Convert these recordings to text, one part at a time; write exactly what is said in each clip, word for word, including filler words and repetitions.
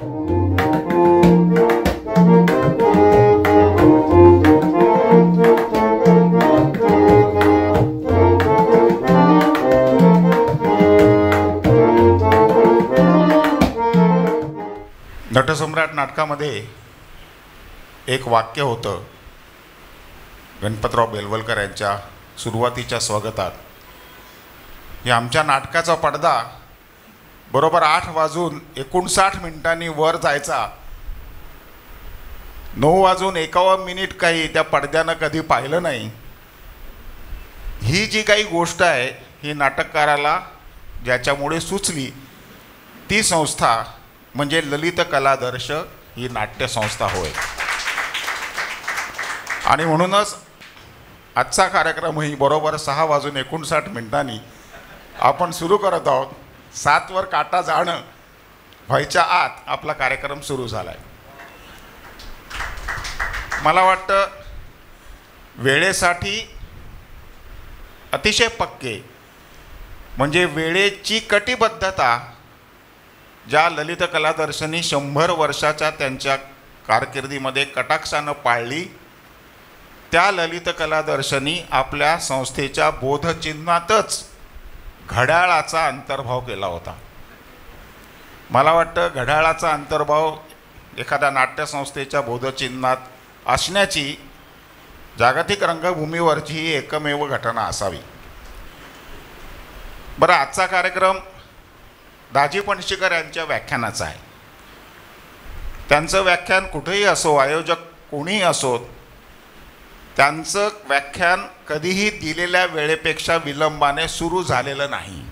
नटसम्राट नाटकामध्ये एक वाक्य होतं गणपतराव बेलवलकर यांच्या सुरुवातीच्या स्वागतात. हे आमच्या नाटकाचा पडदा बरोबर आठ वाजून एकोणसाठ मिनिटांनी वर जायचा. नऊ वाजून एकावन्न मिनिट काही त्या पडद्यानं कधी पाहिलं नाही. ही जी काही गोष्ट आहे ही नाटककाराला ज्याच्यामुळे सुचली ती संस्था म्हणजे ललित कलादर्श ही नाट्यसंस्था होय. आणि म्हणूनच आजचा कार्यक्रमही बरोबर सहा वाजून एकोणसाठ मिनिटांनी आपण सुरू करत आहोत. सातवर काटा जाणं व्हायच्या आत आपला कार्यक्रम सुरू झाला आहे. मला वाटतं वेळेसाठी अतिशय पक्के म्हणजे वेळेची कटिबद्धता ज्या ललित कलादर्शनी शंभर वर्षाच्या त्यांच्या कारकिर्दीमध्ये कटाक्षानं पाळली त्या ललित कलादर्शनी आपल्या संस्थेच्या बोधचिन्हातच घड्याळाचा अंतर्भाव केला होता. मला वाटतं घड्याळाचा अंतर्भाव एखाद्या नाट्यसंस्थेच्या बोधचिन्हात असण्याची जागतिक रंगभूमीवरची ही एकमेव घटना असावी. बरं, आजचा कार्यक्रम दाजी पणशीकर यांच्या व्याख्यानाचं आहे. त्यांचं व्याख्यान कुठेही असो, आयोजक कोणीही असोत, त्यांचं व्याख्यान कधीही दिलेल्या वेळेपेक्षा विलंबाने सुरू झालेलं नाही.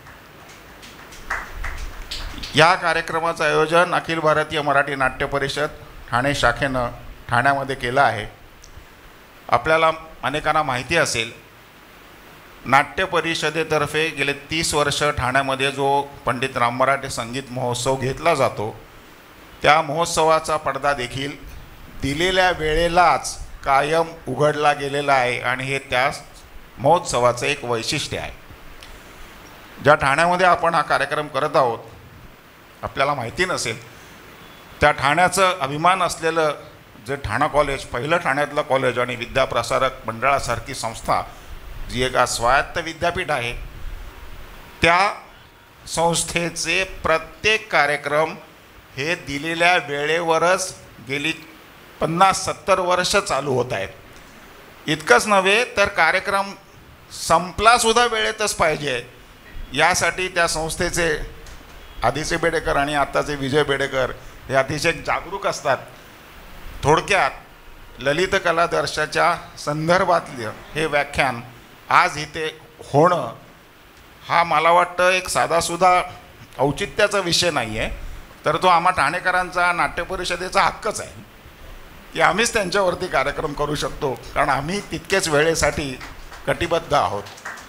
या कार्यक्रमाचं आयोजन अखिल भारतीय मराठी नाट्य परिषद ठाणे शाखेनं ठाण्यामध्ये केलं आहे. आपल्याला अनेकांना माहिती असेल नाट्य परिषदेतर्फे गेले तीस वर्ष ठाण्यामध्ये जो पंडित राम मराठे संगीत महोत्सव घेतला जातो त्या महोत्सवाचा पडदा देखील दिलेल्या वेळेलाच कायम उघडला गेलेला आहे आणि हे त्या महोत्सवाचं एक वैशिष्ट्य आहे. ज्या ठाण्यामध्ये आपण हा कार्यक्रम करत आहोत आपल्याला माहिती नसेल त्या ठाण्याचं अभिमान असलेलं जे ठाणा कॉलेज, पहिलं ठाण्यातलं कॉलेज आणि विद्याप्रसारक मंडळासारखी संस्था जी एक स्वायत्त विद्यापीठ आहे त्या संस्थेचे प्रत्येक कार्यक्रम हे दिलेल्या वेळेवरच गेली पन्नास सत्तर वर्ष चालू होत आहेत. इतकंच नव्हे तर कार्यक्रम संपलासुद्धा वेळेतच पाहिजे यासाठी त्या संस्थेचे आधीचे बेडेकर आणि आत्ताचे विजय बेडेकर हे अतिशय जागरूक असतात. थोडक्यात ललित कलादर्शाच्या संदर्भातलं हे व्याख्यान आज इथे होणं हा मला वाटतं एक साधासुद्धा औचित्याचा विषय नाही आहे, तर तो आम्हा ठाणेकरांचा नाट्य परिषदेचा हक्कच आहे की आम्हीच त्यांच्यावरती कार्यक्रम करू शकतो कारण आम्ही तितकेच वेळेसाठी कटिबद्ध आहोत.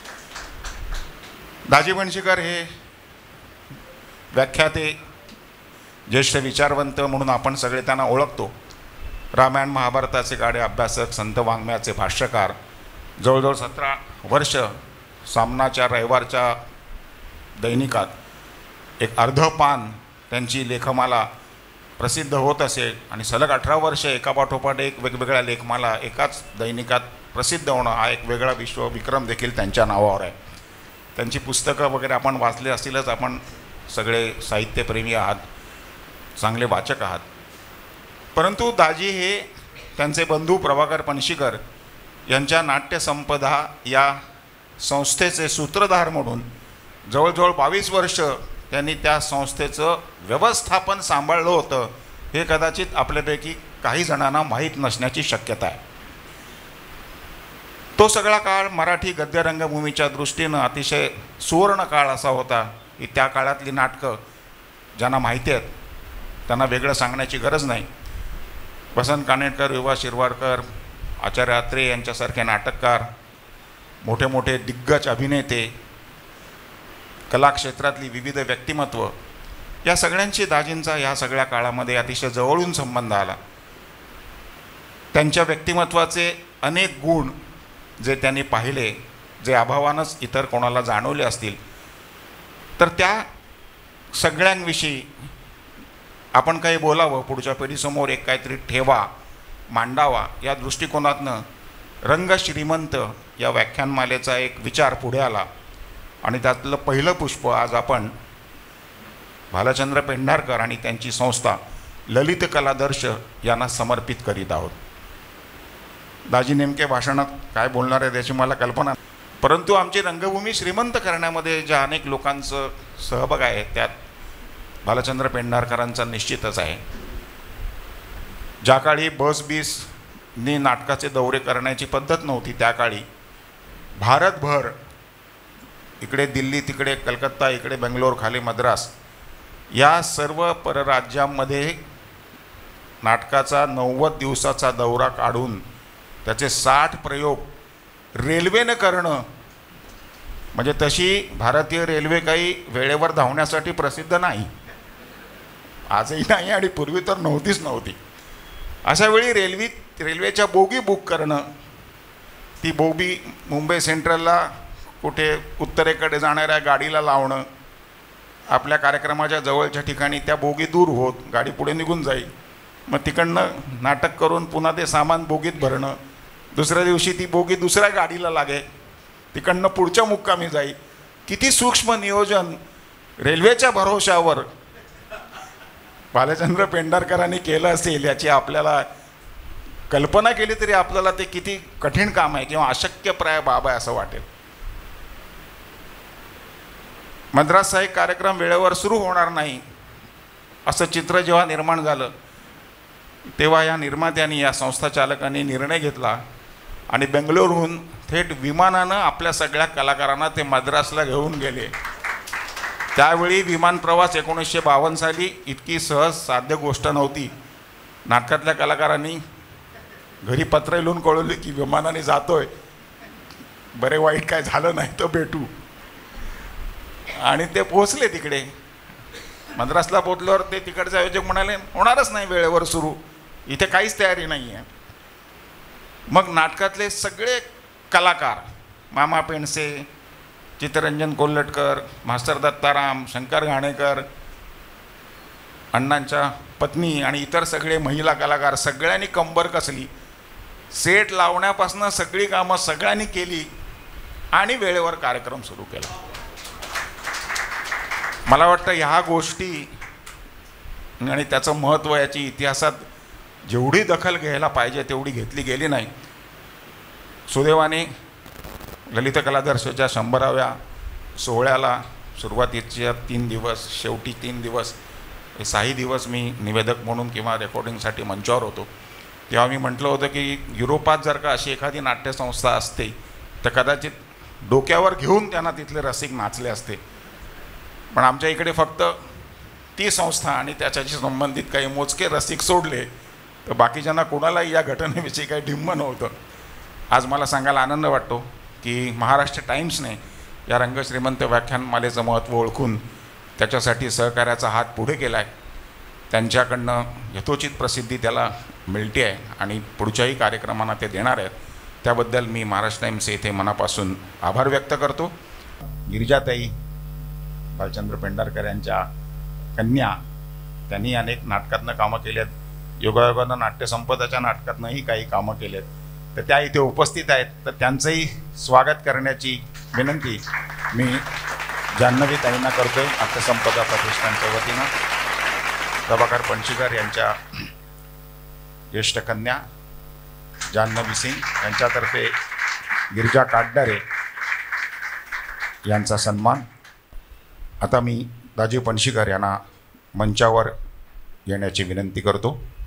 दाजी पणशीकर हे व्याख्याते, ज्येष्ठ विचारवंत म्हणून आपण सगळे त्यांना ओळखतो. रामायण महाभारताचे गाडे अभ्यासक, संत वाङ्मयाचे भाष्यकार, जवळजवळ सतरा वर्ष सामनाच्या रविवारच्या दैनिकात एक अर्ध पान त्यांची लेखमाला प्रसिद्ध होत असेल आणि सलग अठरा वर्ष एकापाठोपाठ एक वेगवेगळ्या लेखमाला एकाच दैनिकात प्रसिद्ध होणं हा एक वेगळा विश्वविक्रम देखील त्यांच्या नावावर आहे. त्यांची पुस्तकं वगैरे आपण वाचले असतीलच. आपण सगळे साहित्यप्रेमी आहात, चांगले वाचक आहात. परंतु दाजी हे त्यांचे बंधू प्रभाकर पणशीकर यांच्या नाट्यसंपदा या संस्थेचे सूत्रधार म्हणून जवळजवळ बावीस वर्ष त्यांनी त्या संस्थेचं व्यवस्थापन सांभाळलं होतं. हे कदाचित आपल्यापैकी काही जणांना माहीत नसण्याची शक्यता आहे. तो सगळा काळ मराठी गद्य रंगभूमीच्या दृष्टीनं अतिशय सुवर्ण काळ असा होता की त्या काळातली नाटकं ज्यांना माहिती आहेत त्यांना वेगळं सांगण्याची गरज नाही. वसंत कानेटकर, विभा शिरवाडकर, आचार्य अत्रे यांच्यासारखे नाटककार, मोठे मोठे दिग्गज अभिनेते, कलाक्षेत्रातली विविध व्यक्तिमत्व या सगळ्यांशी दाजींचा ह्या सगळ्या काळामध्ये अतिशय जवळून संबंध आला. त्यांच्या व्यक्तिमत्वाचे अनेक गुण जे त्यांनी पाहिले, जे अभावानंच इतर कोणाला जाणवले असतील, तर त्या सगळ्यांविषयी आपण काही बोलावं, पुढच्या पिढीसमोर एक काहीतरी ठेवा, मांडावा, या दृष्टिकोनातनं रंग श्रीमंत या व्याख्यानमालेचा एक विचार पुढे आला आणि त्यातलं पहिलं पुष्प आज आपण भालचंद्र पेंढारकर आणि त्यांची संस्था ललित कलादर्श यांना समर्पित करीत आहोत. दाजी नेमके भाषणात काय बोलणार आहे त्याची मला कल्पना, परंतु आमची रंगभूमी श्रीमंत करण्यामध्ये ज्या अनेक लोकांचं सहभाग आहे त्यात भालचंद्र पेंढारकरांचा निश्चितच आहे. ज्या काळी बस बीसनी नाटकाचे दौरे करण्याची पद्धत नव्हती त्या काळी भारतभर, इकडे दिल्ली, तिकडे कलकत्ता, इकडे बेंगलोर, खाली मद्रास, या सर्व परराज्यांमध्ये नाटकाचा नव्वद दिवसाचा दौरा काढून त्याचे साठ प्रयोग रेल्वेनं करणं, म्हणजे तशी भारतीय रेल्वे काही वेळेवर धावण्यासाठी प्रसिद्ध नाही, आजही नाही आणि पूर्वी तर नव्हतीच नव्हती. अशा वेळी रेल्वे रेल्वेच्या बोगी बुक करणं, ती बोगी मुंबई सेंट्रलला कुठे उत्तरेकडे जाणाऱ्या गाडीला लावणं, आपल्या कार्यक्रमाच्या जवळच्या ठिकाणी त्या बोगी दूर होत गाडी पुढे निघून जाईल, मग तिकडनं नाटक करून पुन्हा ते सामान बोगीत भरणं, दुसऱ्या दिवशी ती बोगी दुसऱ्या गाडीला लागे, तिकडनं पुढच्या मुक्कामी जाईल. किती सूक्ष्म नियोजन रेल्वेच्या भरोशावर भालचंद्र पेंढारकरांनी केलं असेल याची आपल्याला कल्पना केली तरी आपल्याला ते किती कठीण काम आहे किंवा अशक्यप्राय बाब आहे असं वाटेल. मद्रासचा एक कार्यक्रम वेळेवर सुरू होणार नाही असं चित्र जेव्हा निर्माण झालं तेव्हा या निर्मात्यांनी, या संस्था चालकांनी निर्णय घेतला आणि बेंगलोरहून थेट विमानानं आपल्या सगळ्या कलाकारांना ते मद्रासला घेऊन गेले. त्यावेळी विमान प्रवास एकोणीसशे बावन्न साली इतकी सहज साध्य गोष्ट नव्हती. नाटकातल्या कलाकारांनी घरी पत्र लिहून कळवले की विमानाने जातोय, बरे वाईट काय झालं नाही तर भेटू, आणि ते पोहोचले तिकडे. मद्रासला पोहोचल्यावर ते तिकडचे आयोजक म्हणाले होणारच नाही वेळेवर सुरू, इथे काहीच तयारी नाही आहे. मग नाटकातले सगळे कलाकार, मामा पेंडसे, चित्तरंजन कोल्हटकर, मास्तर दत्ताराम, शंकर घाणेकर, अण्णांच्या पत्नी आणि इतर सगळे महिला कलाकार सगळ्यांनी कंबर कसली, सेट लावण्यापासून सगळी कामं सगळ्यांनी केली आणि वेळेवर कार्यक्रम सुरू केला. मला वाटतं ह्या गोष्टी आणि त्याचं महत्त्व याची इतिहासात जेवढी दखल घ्यायला पाहिजे तेवढी घेतली गेली नाही. सुदैवाने ललित कलादर्शच्या शंभराव्या सोहळ्याला सुरुवातीच्या तीन दिवस, शेवटी तीन दिवस, हे सहा दिवस मी निवेदक म्हणून किंवा रेकॉर्डिंगसाठी मंचावर होतो. तेव्हा मी म्हटलं होतं की युरोपात जर का अशी एखादी नाट्यसंस्था असते तर कदाचित डोक्यावर घेऊन त्यांना तिथले रसिक नाचले असते. पण आमच्या इकडे फक्त ती संस्था आणि त्याच्याशी संबंधित काही मोजके रसिक सोडले तर बाकीच्यांना कोणालाही या घटनेविषयी काही ढिम्म नव्हतं. आज मला सांगायला आनंद वाटतो की महाराष्ट्र टाइम्सने या रंगश्रीमंत व्याख्यानमालेचं महत्त्व ओळखून त्याच्यासाठी सहकार्याचा हात पुढे केला आहे. त्यांच्याकडनं यथोचित प्रसिद्धी त्याला मिळते आहे आणि पुढच्याही कार्यक्रमांना ते देणार आहेत. त्याबद्दल मी महाराष्ट्र टाइम्स येथे मनापासून आभार व्यक्त करतो. गिरिजाताई भालचंद्र पेंढारकर यांच्या कन्या, त्यांनी अनेक नाटकातनं कामं केली आहेत, योगायोगानं नाट्यसंपदाच्या नाटकातनंही काही कामं केली आहेत, तर त्या इथे उपस्थित आहेत. तर त्यांचंही स्वागत करण्याची विनंती मी जान्हवी ताईंना करतोय. नाट्यसंपदा प्रतिष्ठानच्या वतीनं प्रभाकर पणशीकर यांच्या ज्येष्ठ कन्या जान्हवी सिंग यांच्यातर्फे गिरिजा काटडारे यांचा सन्मान. आता मी दाजी पणशीकर यांना मंचावर येण्याची विनंती करतो.